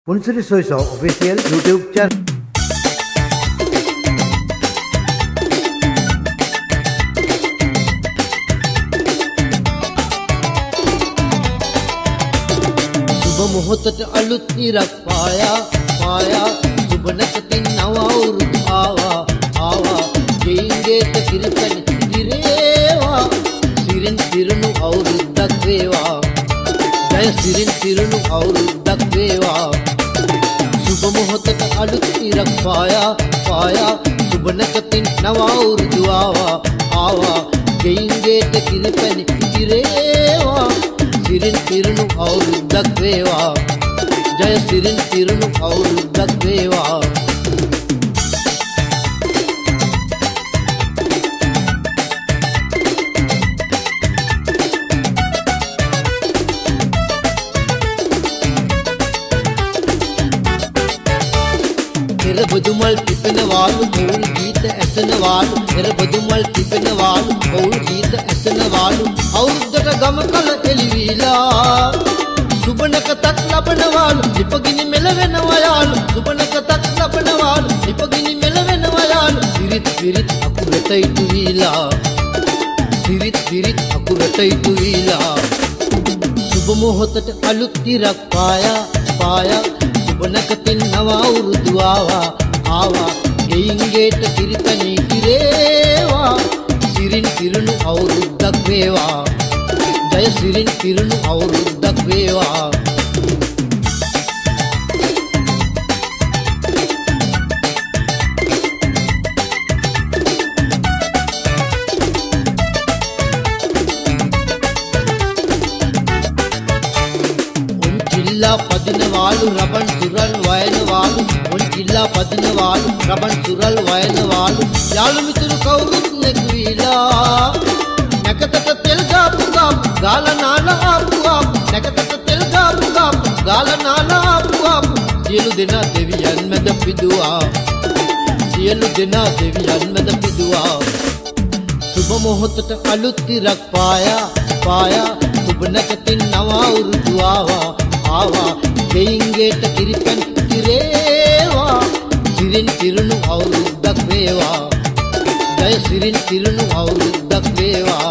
Unsuri Soiso official YouTube channel. සුබ මොහොතට අලුත් ඉරක් පායා සුබ නැකතින් නව අවුරුදු ආවා ජීංගේට කිරිපැණි දිරේවා සිරින් පිරුණු අවුරුද්දක් වේවා ජය සිරින් පිරුණු අවුරුද්දක් වේවා සුබ මොහොතට අලුත් ඉරක් පායා සුබ නැකතින් නව අවුරුදු ආවා ජීංගේට කිරිපැණි දිරේවා සිරින් පිරුණු අවුරුද්දක් වේවා ජය සිරින් පිරුණු අවුරුද්දක් වේවා එරබදුමල් පිපෙනවාලු කවුල් ගීත ඇසෙනවාලු එරබදුමල් පිපෙනවාලු කවුල් ගීත ඇසෙනවාලු අවුරුද්දට ගම කල එළිවිලා සුබනකතක් ලබනවාලු ඉපගිනි මෙලවෙනවා යාලු සුබනකතක් ලබනවාලු ඉපගිනි මෙලවෙනවා යාලු සිරිත් විරිත් අකුරට ඉතුවිලා සිරිත් විරිත් අකුරට ඉතුවිලා සුබ මොහොතට අලුත් ඉරක් පායා සුබනකතින් නව අවුරුදු ආවා ගෙයින්ගේට කිරිපැණි කිරේවා සිරින් පිරුණු අවුරුද්දක් වේවා ජය සිරින් පිරුණු අවුරුද්දක් වේවා పదినవాళ్ళు రబన్ సురల్ వయనవాళ్ళు ఒంటిల్లా పదినవాళ్ళు రబన్ సురల్ వయనవాళ్ళు యాలు మితులు కౌరుత్ నెగ్వీలా నెకతట తెల్గాపు గాపు గాల నాల ఆపు ఆపు నెకతట తెల్గాపు గాపు గాల నాల ఆపు ఆపు සියලු දෙනා දෙවියන් මැද පිදුවා සියලු දෙනා දෙවියන් මැද පිදුවා සුබ මොහොතට අලුත් ඉරක් පායා සුබ නැකතින් නව අවුරුදු ආවා ගෙයින්ගේට කිරිපැණි කිරේවා සිරින් පිරුණු අවුරුද්දක් වේවා ජය සිරින් පිරුණු අවුරුද්දක් වේවා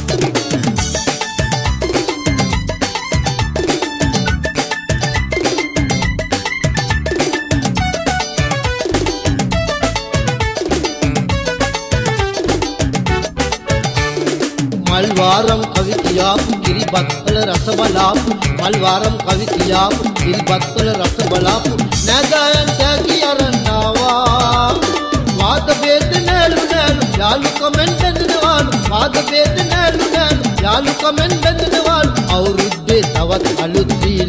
మల్వారం కవి కియాపు గిరిబత్తుల రసబలాపు మల్వారం కవి కియాపు గిరిబత్తుల రసబలాపు నగాయన్ తాకి అరన్నావా వాద బేద నేలు యాలు కమెంట్ బెందినవాలు వాద బేద నేలు యాలు కమెంట్ బెందినవాలు අවුරුද්දේ තවත් අලුත්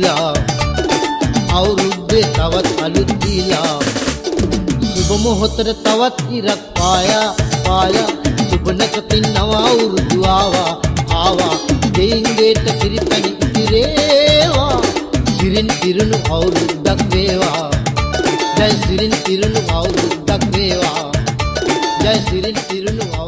දීලා සුබ මොහොතට තවත් ඉරක් පායා සුබ නැකතින් නව අවුරුදු ආවා ගෙයින්ගේට කිරිපැණි ඉතිරේවා සිරින් පිරුණු අවුරුද්දක් වේවා ජය සිරින් පිරුණු අවුරුද්දක් වේවා ජය සිරින් පිරුණු